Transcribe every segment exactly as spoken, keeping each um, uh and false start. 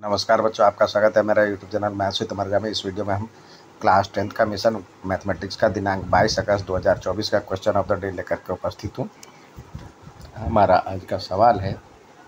नमस्कार बच्चों, आपका स्वागत है मेरा YouTube channel maths with Amarja में। इस वीडियो में हम क्लास टेंथ का मिशन मैथमेटिक्स का दिनांक बाईस अगस्त दो हज़ार चौबीस का क्वेश्चन ऑफ द डे लेकर के उपस्थित हूँ। हमारा आज का सवाल है,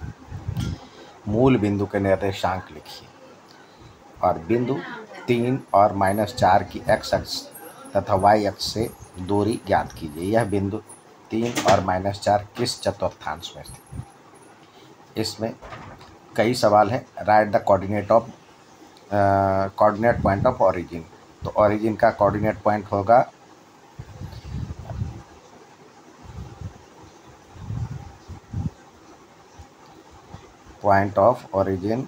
मूल बिंदु के निर्देशांक लिखिए और बिंदु तीन और माइनस चार की एक्स अक्ष तथा वाई अक्ष से दूरी ज्ञात कीजिए। यह बिंदु तीन और माइनस चार किस चतुर्थांश में स्थित? इसमें कई सवाल हैं। Write the coordinate of coordinate point of origin. तो ओरिजिन का कोऑर्डिनेट पॉइंट होगा पॉइंट ऑफ ओरिजिन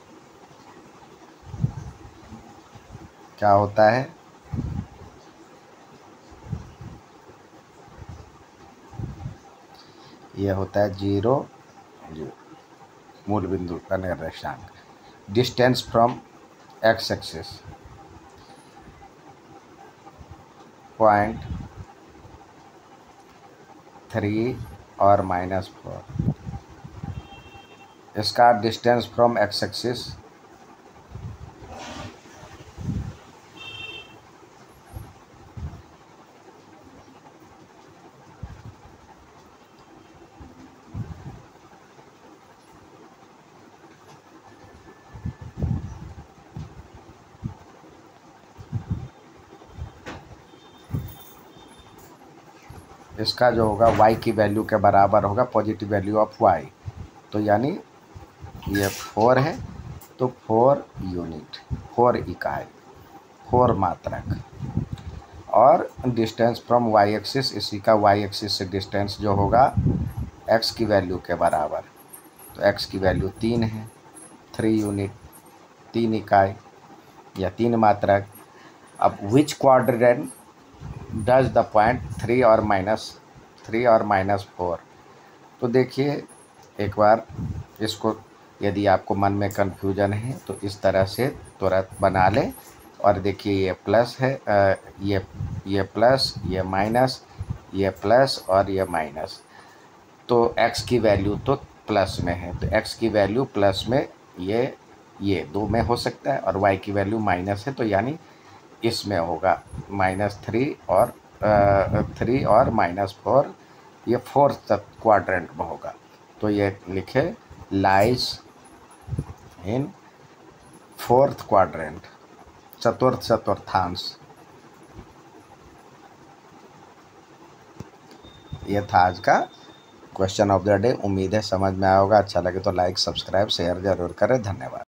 क्या होता है? यह होता है जीरो जीरो मूल बिंदु का निर्देशांक। Distance from X axis point three और माइनस फोर। इसका डिस्टेंस फ्रॉम एक्स एक्सिस इसका जो होगा y की वैल्यू के बराबर होगा पॉजिटिव वैल्यू ऑफ y। तो यानी ये फोर है तो फोर यूनिट, फोर इकाई, फोर मात्रक। और डिस्टेंस फ्रॉम y एक्सिस, इसी का y एक्सिस से डिस्टेंस जो होगा x की वैल्यू के बराबर। तो x की वैल्यू तीन है, थ्री यूनिट, तीन इकाई या तीन मात्रक। अब which quadrant does the point three और माइनस थ्री और माइनस फोर। तो देखिए एक बार इसको, यदि आपको मन में कन्फ्यूजन है तो इस तरह से तुरंत बना लें। और देखिए ये प्लस है, आ, ये ये प्लस, ये माइनस, ये प्लस और ये माइनस। तो x की वैल्यू तो प्लस में है, तो x की वैल्यू प्लस में ये ये दो में हो सकता है, और y की वैल्यू माइनस है तो यानी इसमें होगा माइनस थ्री और थ्री और माइनस फोर, ये फोर्थ क्वाड्रेंट में होगा। तो ये लिखे लाइज इन फोर्थ क्वाड्रेंट, चतुर्थ चतुर्थांश। ये था आज का क्वेश्चन ऑफ द डे। उम्मीद है समझ में आया होगा। अच्छा लगे तो लाइक, सब्सक्राइब, शेयर जरूर करें। धन्यवाद।